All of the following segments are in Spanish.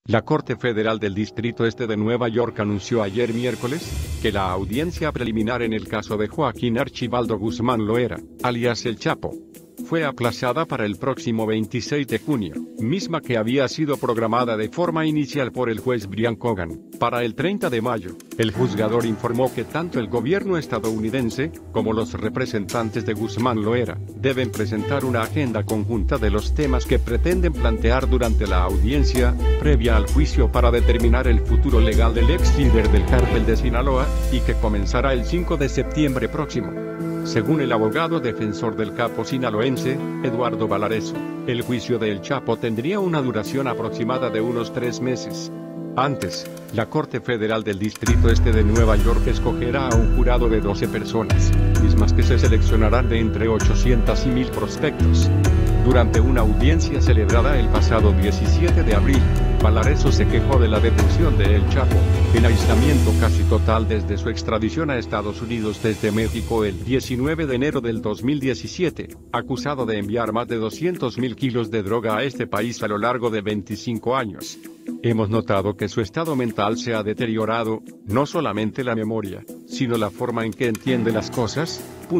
La Corte Federal del Distrito Este de Nueva York anunció ayer miércoles que la audiencia preliminar en el caso de Joaquín Archibaldo Guzmán Loera, alias El Chapo, fue aplazada para el próximo 26 de junio, misma que había sido programada de forma inicial por el juez Brian Cogan, para el 30 de mayo. El juzgador informó que tanto el gobierno estadounidense, como los representantes de Guzmán Loera, deben presentar una agenda conjunta de los temas que pretenden plantear durante la audiencia, previa al juicio para determinar el futuro legal del ex líder del cártel de Sinaloa, y que comenzará el 5 de septiembre próximo. Según el abogado defensor del capo sinaloense, Eduardo Valareso, el juicio de El Chapo tendría una duración aproximada de unos 3 meses. Antes, la Corte Federal del Distrito Este de Nueva York escogerá a un jurado de 12 personas, mismas que se seleccionarán de entre 800 y 1000 prospectos. Durante una audiencia celebrada el pasado 17 de abril, Valareso se quejó de la detención de El Chapo, en aislamiento casi total desde su extradición a Estados Unidos desde México el 19 de enero del 2017, acusado de enviar más de 200.000 kilos de droga a este país a lo largo de 25 años. Hemos notado que su estado mental se ha deteriorado, no solamente la memoria, sino la forma en que entiende las cosas.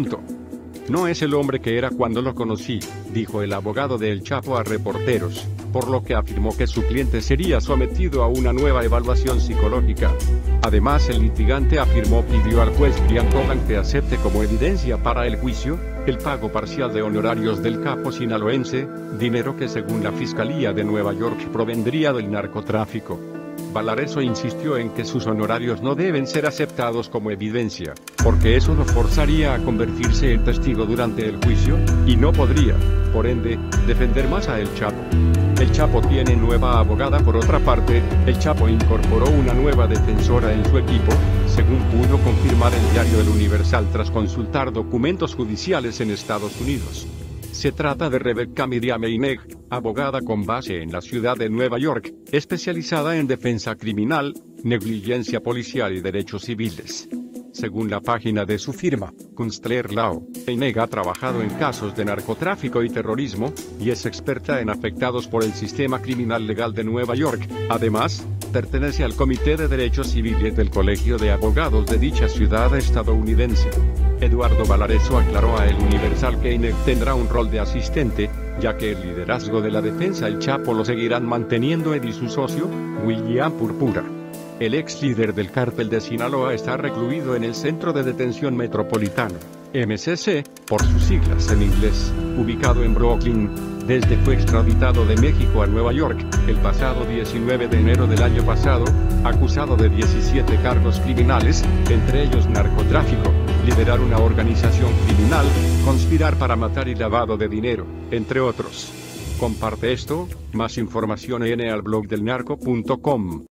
No es el hombre que era cuando lo conocí, dijo el abogado de El Chapo a reporteros, por lo que afirmó que su cliente sería sometido a una nueva evaluación psicológica. Además, el litigante pidió al juez Brian Cogan que acepte como evidencia para el juicio el pago parcial de honorarios del capo sinaloense, dinero que según la Fiscalía de Nueva York provendría del narcotráfico. Valareso insistió en que sus honorarios no deben ser aceptados como evidencia, porque eso lo forzaría a convertirse en testigo durante el juicio, y no podría, por ende, defender más a El Chapo. El Chapo tiene nueva abogada. Por otra parte, El Chapo incorporó una nueva defensora en su equipo, según pudo confirmar el diario El Universal tras consultar documentos judiciales en Estados Unidos. Se trata de Rebecca Miriam Eineg, abogada con base en la ciudad de Nueva York, especializada en defensa criminal, negligencia policial y derechos civiles. Según la página de su firma, Kunstler Law, Eineg ha trabajado en casos de narcotráfico y terrorismo, y es experta en afectados por el sistema criminal legal de Nueva York. Además, pertenece al Comité de Derechos Civiles del Colegio de Abogados de dicha ciudad estadounidense. Eduardo Valareso aclaró a El Universal que Eineg tendrá un rol de asistente, ya que el liderazgo de la defensa El Chapo lo seguirán manteniendo él y su socio, William Purpura. El ex líder del cártel de Sinaloa está recluido en el Centro de Detención Metropolitano, MCC, por sus siglas en inglés, ubicado en Brooklyn, desde fue extraditado de México a Nueva York, el pasado 19 de enero del año pasado, acusado de 17 cargos criminales, entre ellos narcotráfico, liderar una organización criminal, conspirar para matar y lavado de dinero, entre otros. Comparte esto, más información en alblogdelnarco.com.